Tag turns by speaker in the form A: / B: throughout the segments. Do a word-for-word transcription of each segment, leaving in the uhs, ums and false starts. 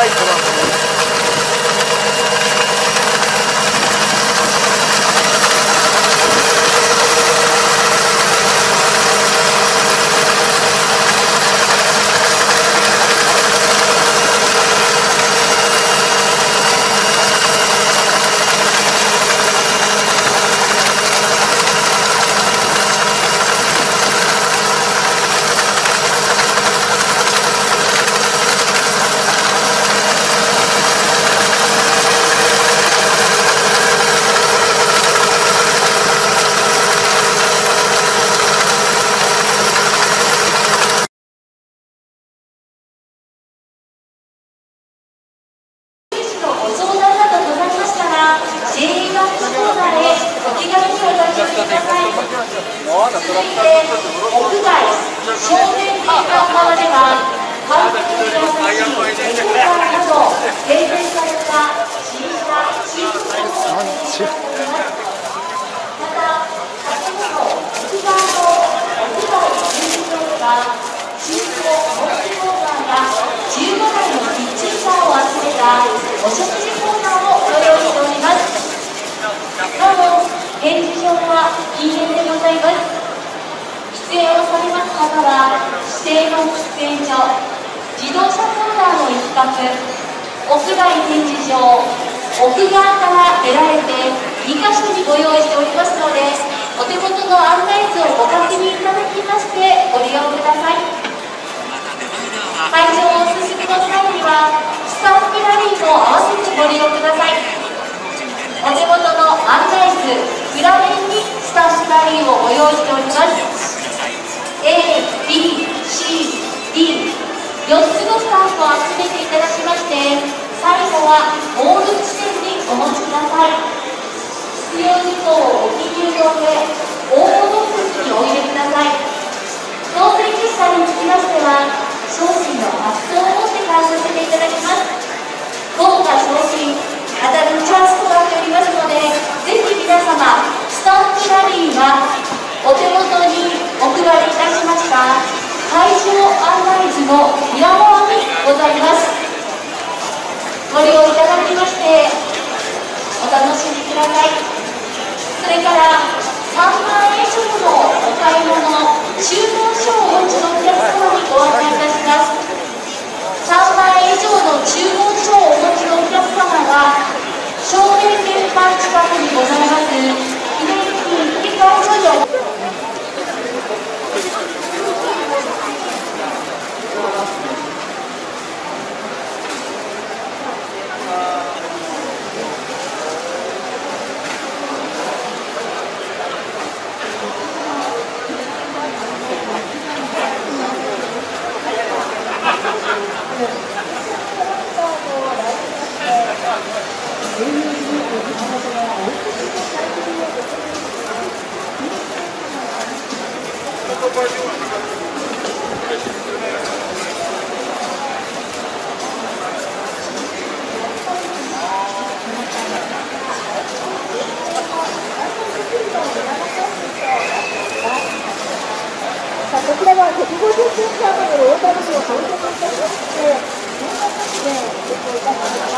A: 早いトランプ。
B: お食事コーナーをご用意しております。なお、展示場は禁煙でございます。出演をされます方は、指定の喫煙所、自動車コーナーの一角、屋外展示場、奥側から出られてにかしょにご用意しておりますので、お手元の案内図をご確認いただきましてご利用ください。会場をお進みの際には、スタンプラリーも合わせてご利用ください。お手元の案内図、裏面にスタンプラリーをご用意しております。A、B、C、D、よっつのスタンプを集めていただきまして、最後はゴール地点にお持ちください。必要事項をお記入の上、応募ボックスにお入れください。当選結果につきましては、商品の発送をもって返させていただきます。豪華商品当たるチャンスとなっておりますので、ぜひ皆様、スタンプラリーはお手元にお配りいたしました会場案内図の裏側にございます。ご利用いただきましてお楽しみください。それからさんまんえん以上のお買い物、注文書をお持ちのお客様にご案内いたします。さんまんえん以上の注文書をお持ちのお客様は、正面玄関近くにございます記念品引換所におこちらはひゃくごじゅっセンチ余りの大田市を到着いたしまして、こんな感じでご利用いただきます。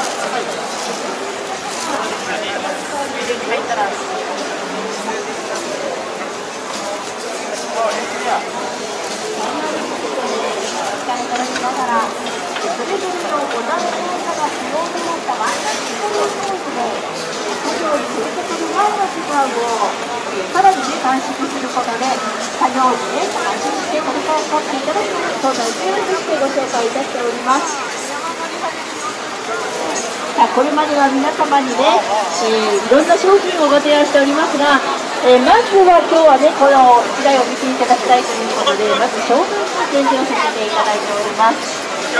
B: ながら、それぞれのご段階が使用となったマイナスストレートージで、作業に取り掛かる前の時間をさらに短縮することで、作業時で安心して取り掛かっていただくそんな一例としてご紹介いたしております。さあ、これまでは皆様にね、えー、いろんな商品をご提案しておりますが、えー、まずは今日はね、このいちだいを見ていただきたいということで、まず商品の展示をさせていただいております。さ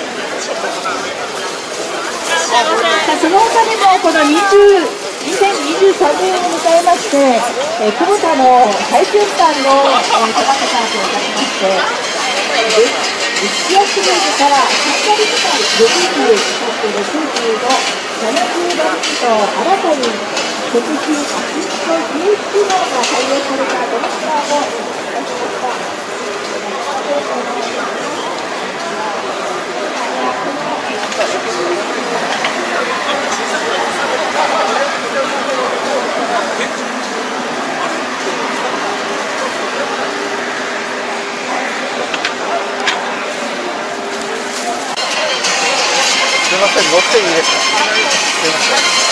B: あ、その他にもこのにせんにじゅうさんねんを迎えまして、えー、久保田の最先端の高ささんといたしまして、一夜シリーズからさんかげつかんろくじゅう、そしてろくじゅうご、ななじゅうろくと新たに食品アシストじゅういち号が採用されたドラッカーをお持ちいたしました。こ
A: ません、乗っていいですか。すいません。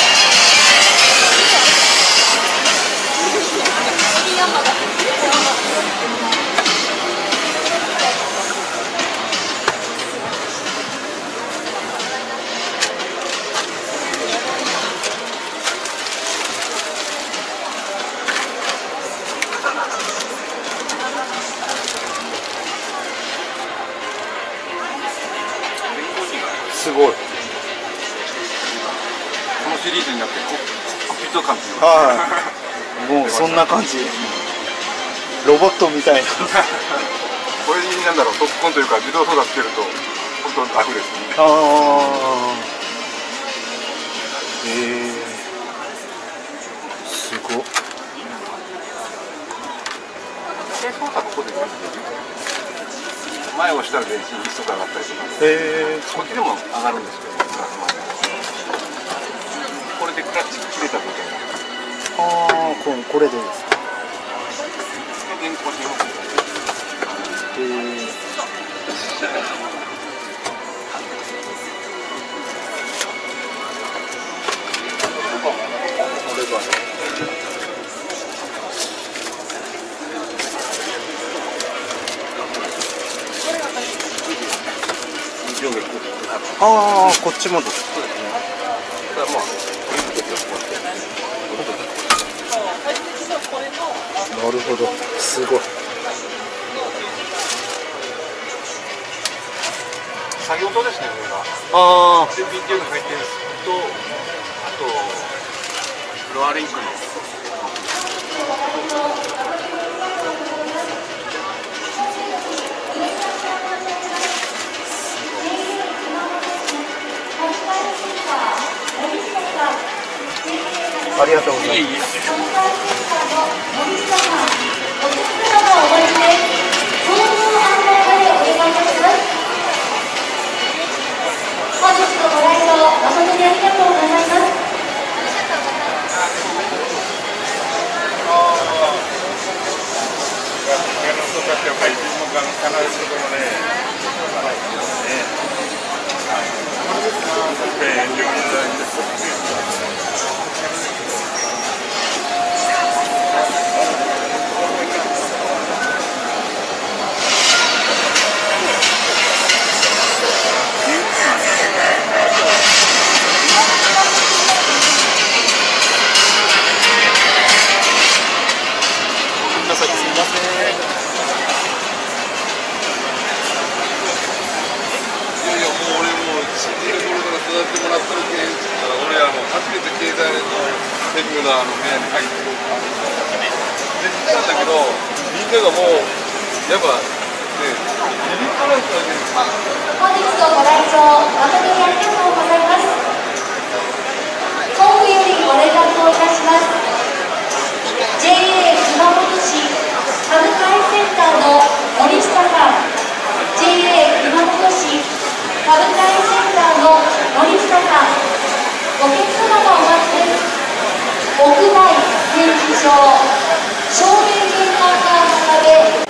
A: すごい。こ
C: のシリーズになってコックピット感っていう。
A: はい。もうそんな感じ。ロボットみたいな。
C: これになんだろう、特訓というか自動操作つけると本当楽ですね。
A: ああ。ええー。すごっ。
C: 操作ここで前を押したら電子一速上がったりとか。
A: ええー。
C: こっちでも上がるんですけど、これでクラッチ切れた状態。
A: ああ、ここれでですか。
C: 電光で
A: えー。ああ、こっちもです。そうですね。だからまあ、なるほど、すごい。
C: 作業灯ですね、これが。
A: ああ。
C: で、ビデオの回転数と、あと、フロアリンクの。
A: ありがとうございます。いいいい
B: 本日のご来場誠にありがとうございます。
C: あの部屋に入ってるで来たんだけど、みんながもうやっぱね、ビビットライトだけです。
B: 本日のご来場誠にありがとうございます。本部よりご連絡をいたします。 ジェイエー 熊本市株会センターの森下さん、 ジェイエー 熊本市株会センターの森下さん、お客様がお待ちです。屋外展示場照明玄関側で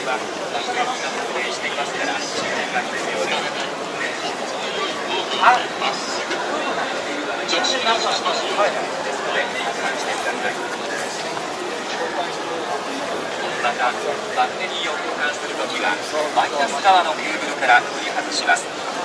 D: はランウェイに固定していますから注意が必要です。はい。直進反射します。はい。ですので確認してください。またバッテリーを交換するときはマイナス側のケーブルから取り外します。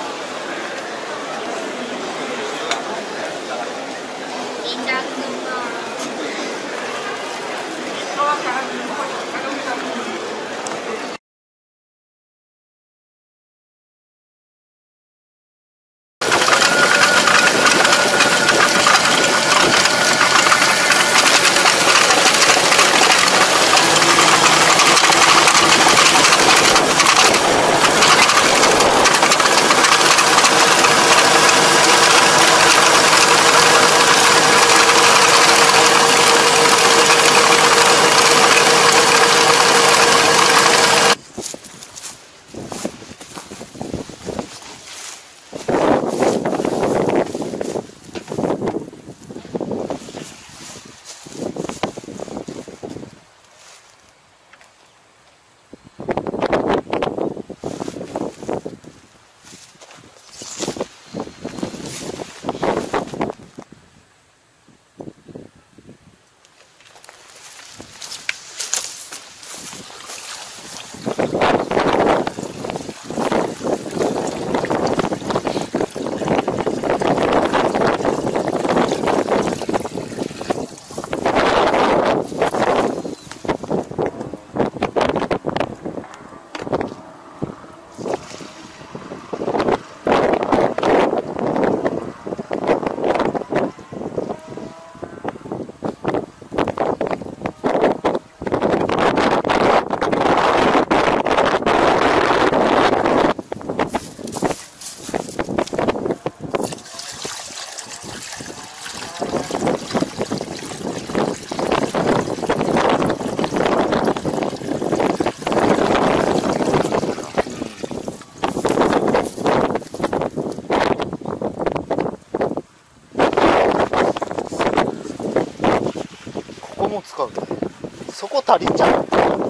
A: 使うそこ足りんじゃんね、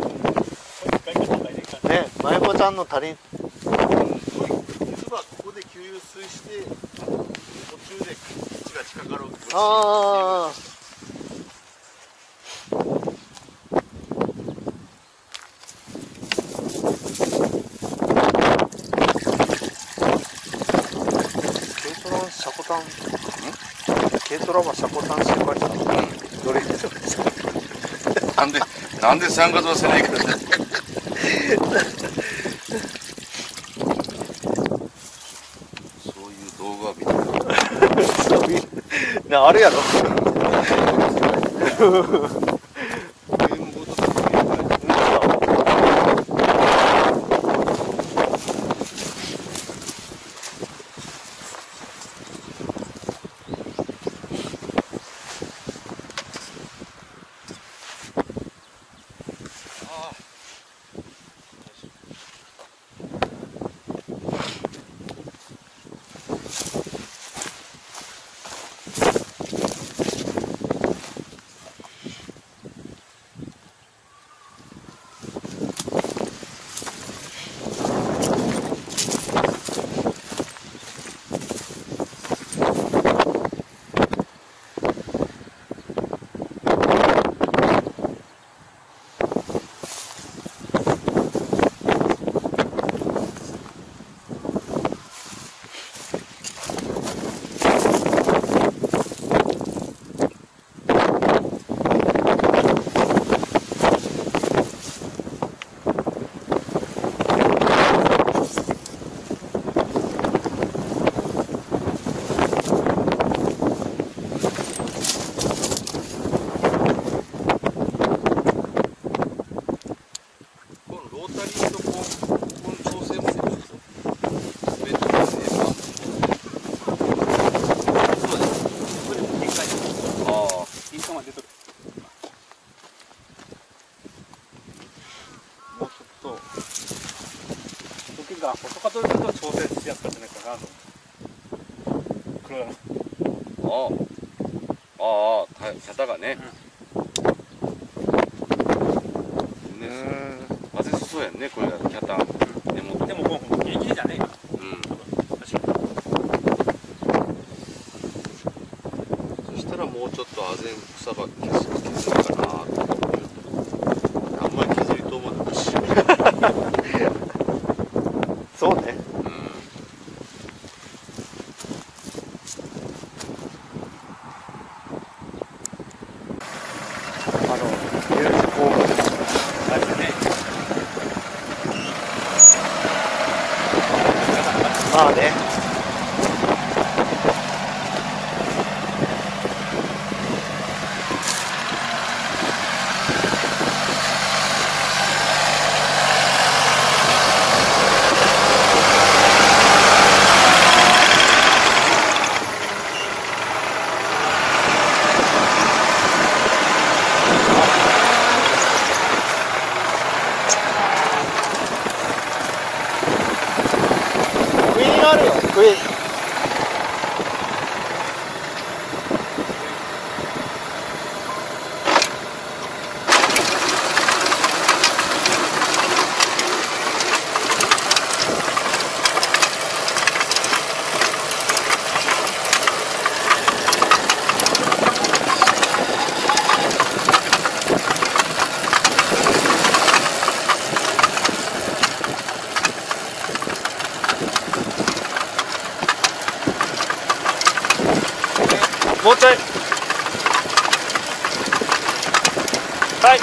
A: まゆこちゃんの足りん。
E: 水はここで給水して途中で位置が近かろうと。
A: ああ軽トラはシャコタン軽トラはシャコタン心配したのどれ
C: なんでなんで参加させないかそういう動画を見て
A: あるやろ
F: 細かとすると調整しやすかったんじゃないかなと。黒だな。
C: ああ、ああ、肩がね。うん、ね、混ぜそそう
E: やんね、これがキャタ根元。
F: でももうギリギリじゃねえか。
E: うん。
F: 確か
E: そしたらもうちょっとあぜん草ば削削るかなと思う。あんまり削りとうもなくし。
A: そうね。
E: うん。
A: あの U 字工事
F: あれだね。
A: まあね。クイーンあるよ、クイーン。もうちょい。はい。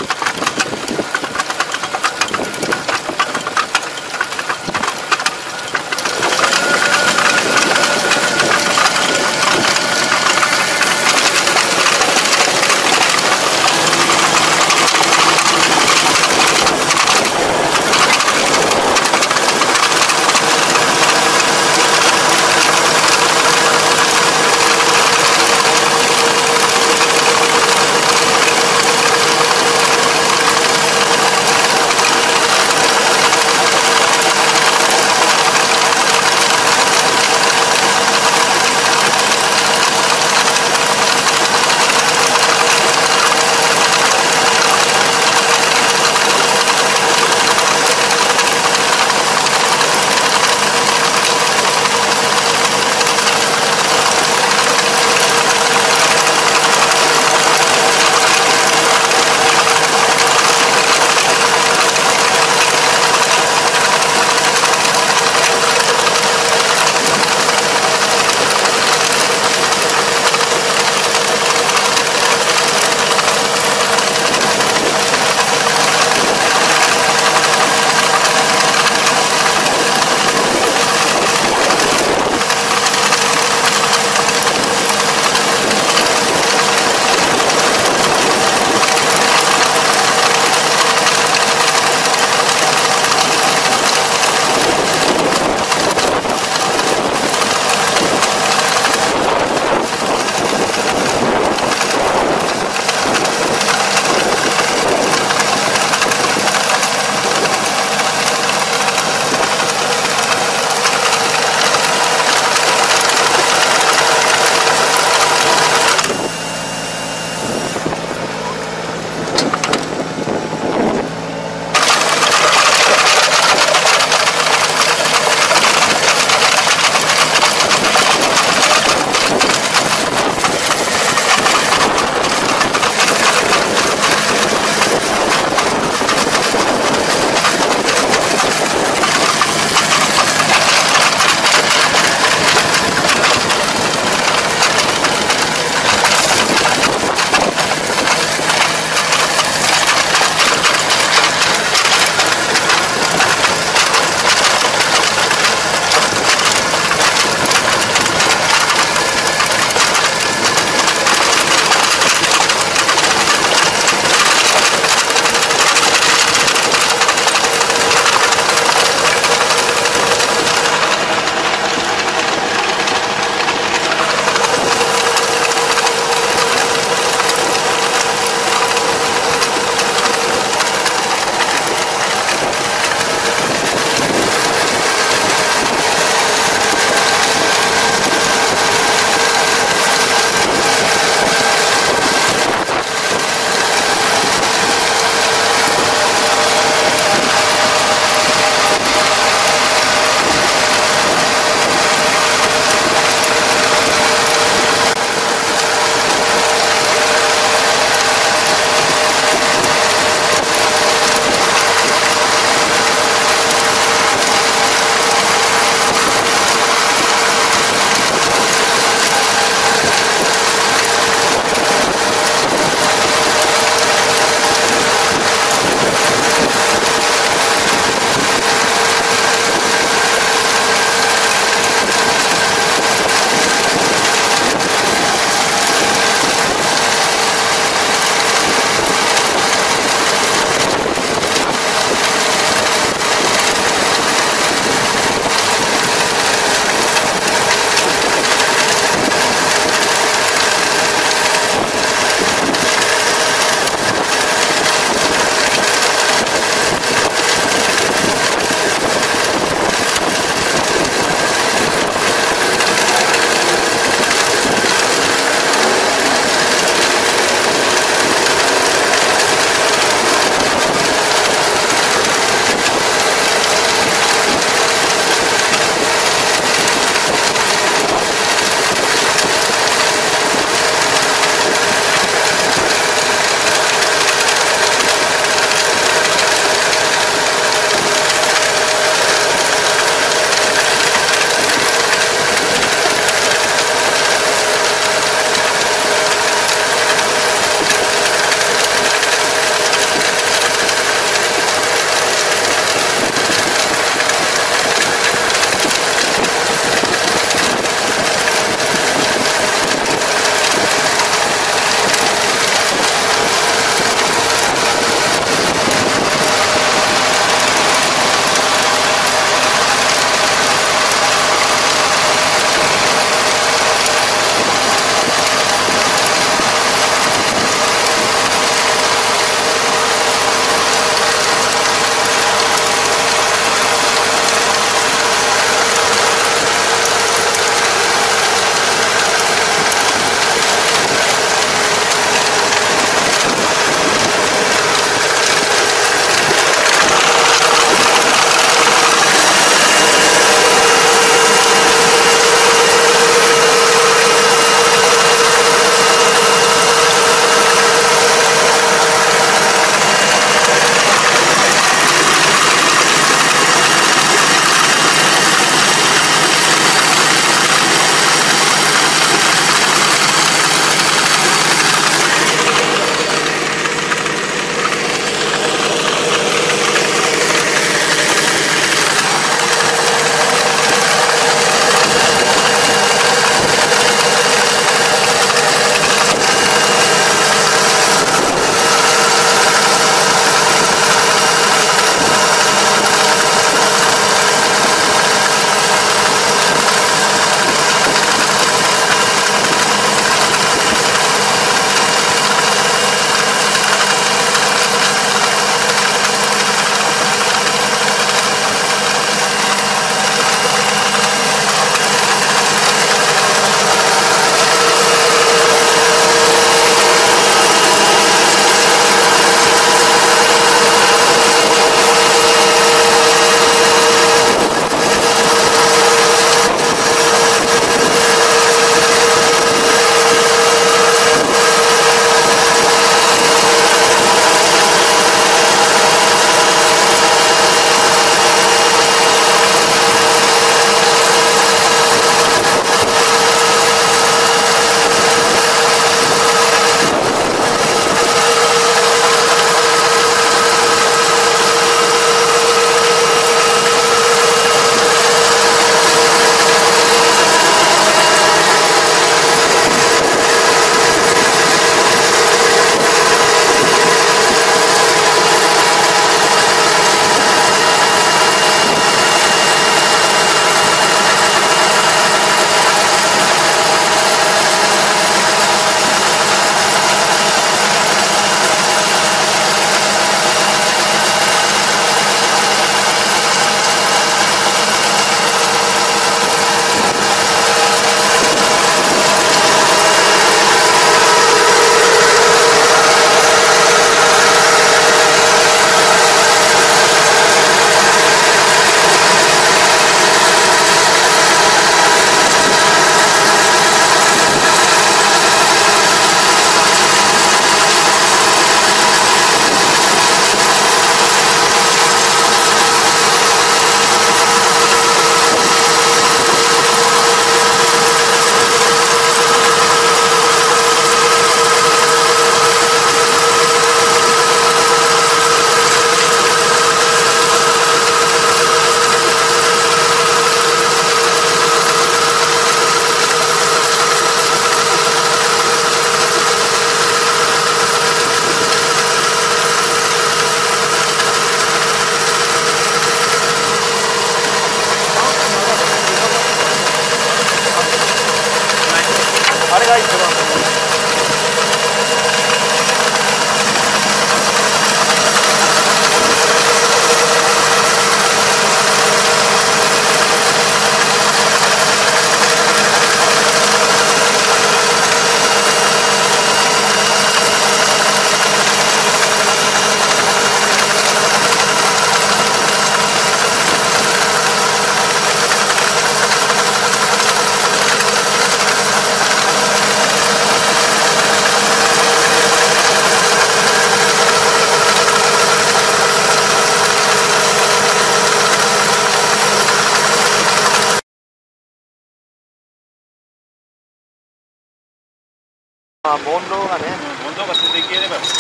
A: あ、モンローがね。
F: モンローがついていければ。
A: うん。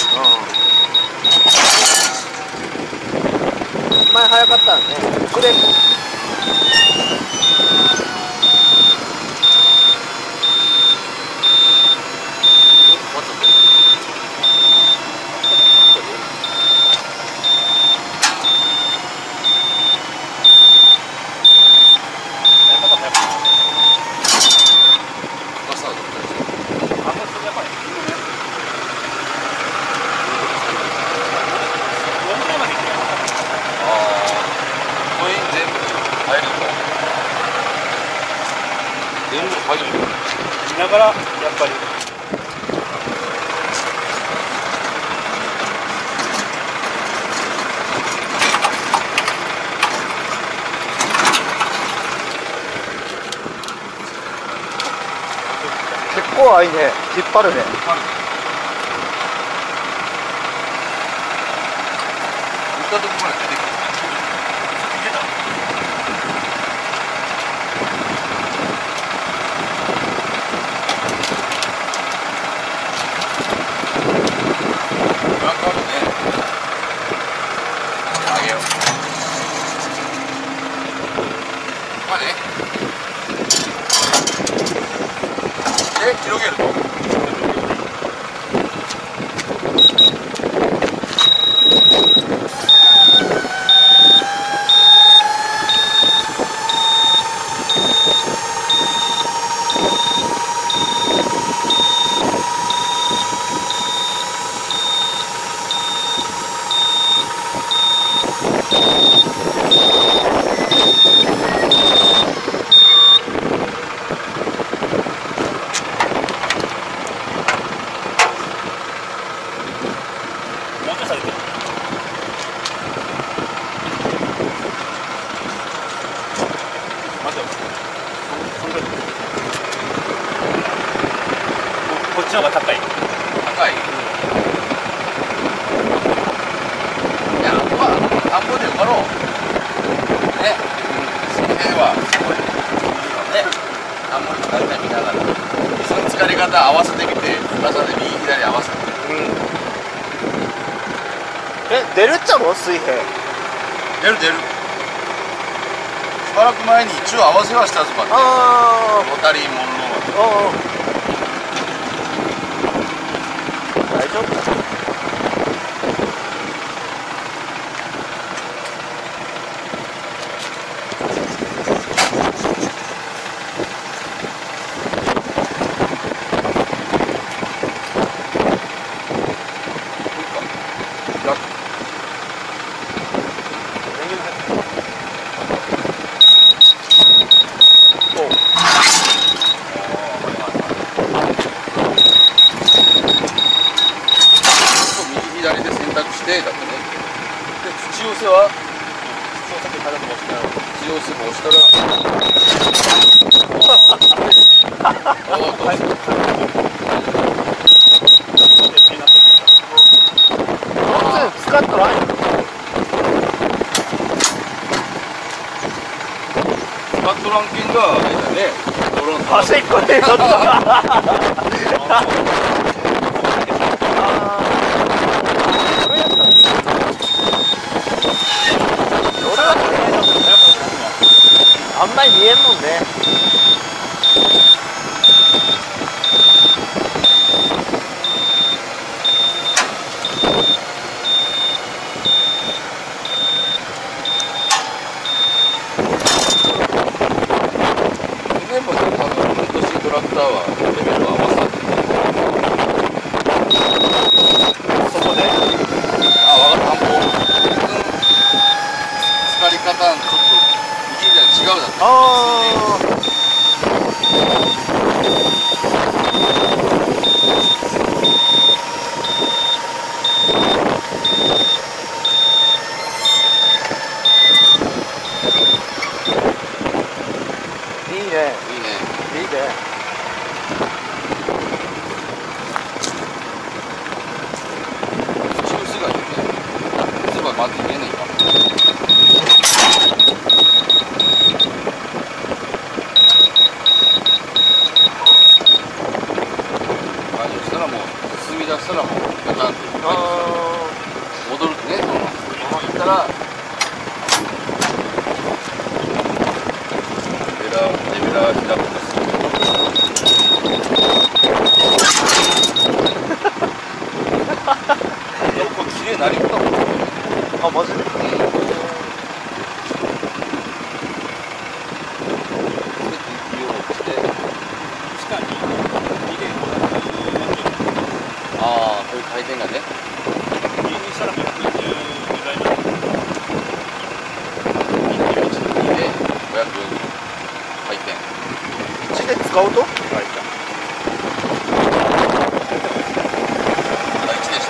A: 前早かったよね。クレープ。
F: 見ながらやっぱり
A: 結構あいね、引っ張るね。
C: 行ったとこまで出てくる。広げると
F: こっちの方が高い。
C: 高い。いや、まあ、田んぼで埋まろう。ね。水平はすごい。ね。田んぼに大体見ながら。その疲れ方合わせてみて、深さで右左合わせて。
A: うん。え、出るっちゃろ水平。
C: 出る出る。しばらく前に一応合わせはしたぞかって。
A: あ
C: ロタリーモンローは。
A: あ。うん。大丈夫だ。
C: 左で選択してだってね。で土寄せは
F: そうさっき体も押したら
C: 土寄せも押したらああどうぞ
A: 使っとらんよ。
C: スカットラン犬があれだねドローン
A: 端っこでちょっとあんまり見えんもんね。
C: でも多分今年トラクターはレベルを合わせた
F: そこで
C: あ分かった田んぼ浸かり方ちょっと右左違うだった
A: あいいね。
C: いいね
A: いいね。
C: 土薄がいいね薄ばまず入れねえか
A: スカウト？
C: あ、いちでした。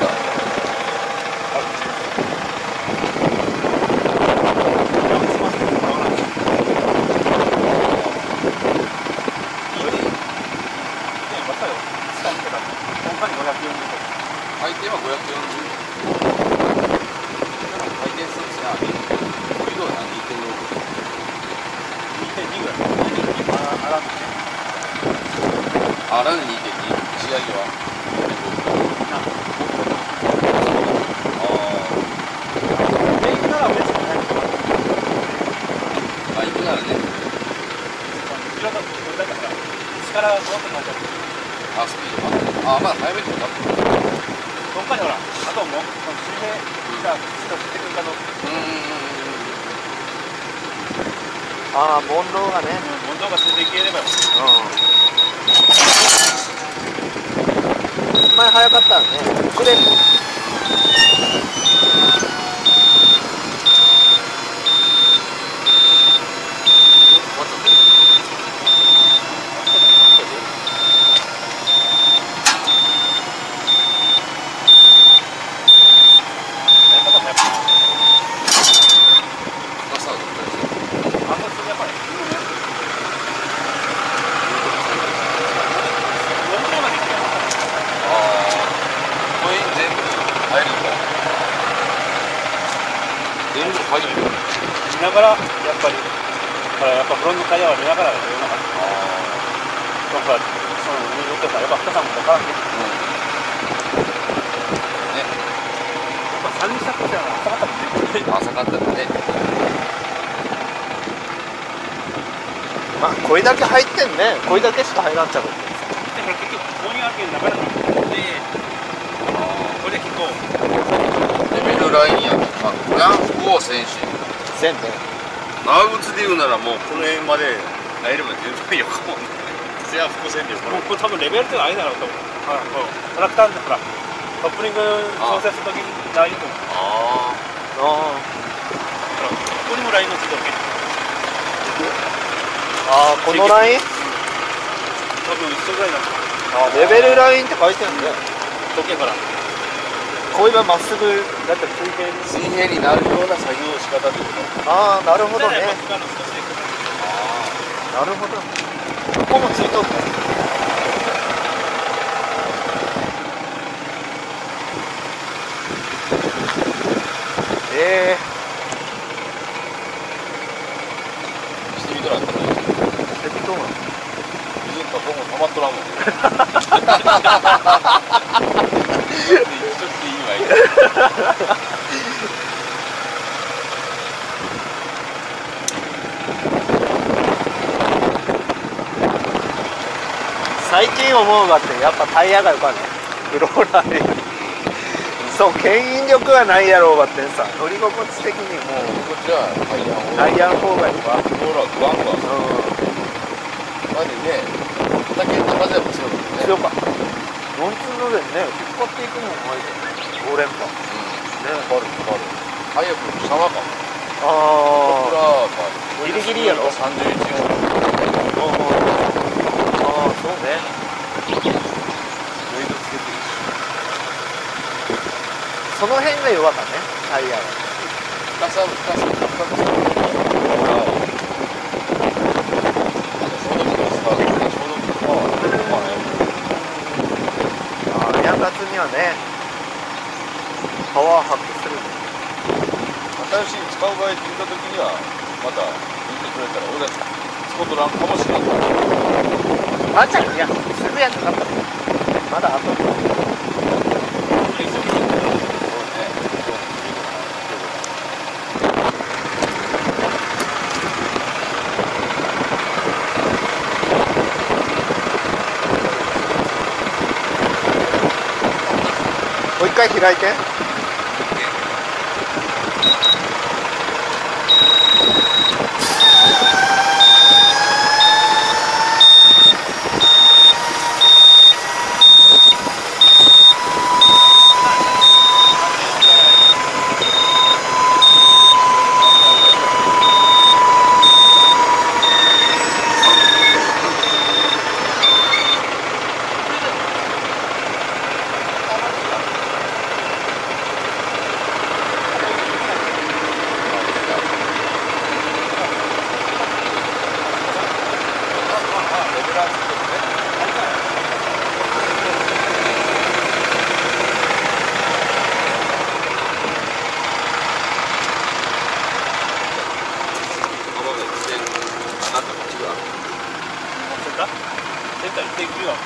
C: 回転はごひゃくよんじゅう。回転数ですね。スピードはにてんろく。
F: にてんにぐらい。
C: あ、ランにてんに。仕上げは。あ
F: で行くなら別に早く
C: あ、行くならね。
F: 後ろがこれだから力がどんどんなっちゃう。
C: あ、スピード。あ、まだ早めてもらって。
F: どっかにほら、あともう水平じゃあ土と振ってくるかの。
C: う
A: ああ、モンローがね。
F: 問答がついていければよ。
A: うん。前早かったんね。くれ。
F: 見ながらやっぱりほらやっぱフロントタイヤは見ながらやるような感じ。なんかその見るとさやっぱ深さも分からんけど。ね。やっぱ三輪車としては浅かったもんね。
C: 浅かったね。
A: まあこれだけ入ってんね。これだけしか入らんちゃう。
F: でこれ結局こういうわけになかなかで、これで結構
C: レベルラインや。まあフランスゴー選手。
A: 全部。
E: 長靴で言うならもうこの辺まで入れば全然よかもんね。せや伏線でよか
F: もうこれ多分レベルってのはあれだろうと思う。あのトラクターでほらトップリング調整するときにラインと思う。
E: あ
A: あ
F: ほらここにもラインがついてるわけ。
A: あ、このライン？
F: 多分一緒ぐらいなんだ。
A: あ、レベルラインって書いてるんだよ。
F: 時計から
A: こういうまっすぐだって水平に。
C: 水平になるような作業の仕方ってこと。
A: ああ、なるほどね。
F: やっぱ使うの少しでくる。
A: なるほど。ここもついとるね。ええ
C: ー。してみたらったらいい。
A: してみとんの。
C: 水か僕も溜まっとらんもん。ちょっといいわいい。
A: 最近思うがってやっぱタイヤがよかね。フローラーに。そう牽引力はないやろうがってさ、乗り心地的にもう
C: こっちは
A: タイヤの方がいいわ。
C: ほらグワングワン。までね、だけの風は強くね。
A: 強かった。よんつうのでね、引っ張っていくのもないじゃん。ご連覇。
C: ね、バルバル。早くシャワーかも。
A: あ
C: これはまあ
A: ギリギリやろ。
C: さんじゅういちよ。
A: ああ、そうね。
C: ウェイトつけてるし。
A: その辺が弱かね、タイヤが。
C: 深さ深さ深さほら。消毒のスタートで消毒とかはまあね。
A: ああ、ヤンガツにはね、パワー発揮する。
C: 新しい使う場合って言った時にはまた言ってくれたら俺たち使うとらんかもしれない。
A: あんちゃん、いや、すぐやんなかった。まだあと。もう一回開いて。
F: センターいってんきゅうだもん。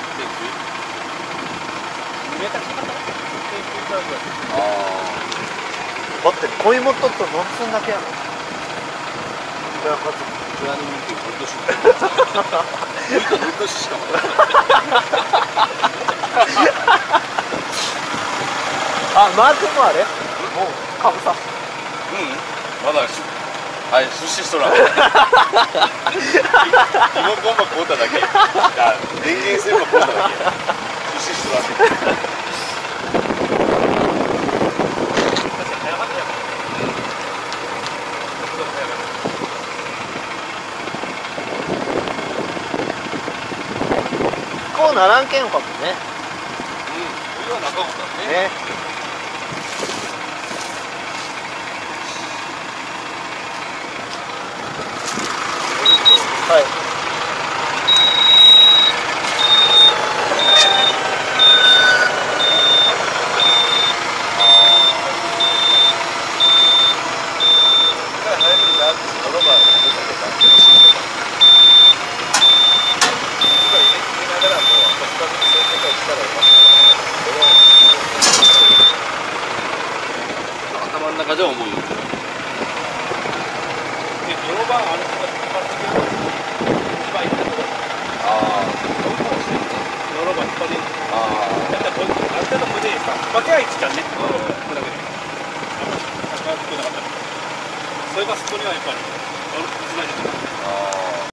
F: にメーター近かった？いってんきゅうぐらい。
C: あ
A: だって小芋とっと何寸だけやろ。いや、まず
C: あプランニングってどうしようどうしかも
A: あ、マー君もあれもうかぶさ
C: うんまだはい出資しとらんリモコンば買うただけあ電源線ば買うただけ出資しとらん
A: こうならんけんかもね。
C: うんお湯は中もだね
A: ね。はい。
C: 頭の中では思うよ
F: で、泥板ある人がかかってくる。一番いいところ。
C: あ
F: 泥板引っ張り。
C: あ
F: だったらこれある程度これでさ、バケはいちちゃんね。これだけで。あんまり高くなかった。それがそこにはやっぱり。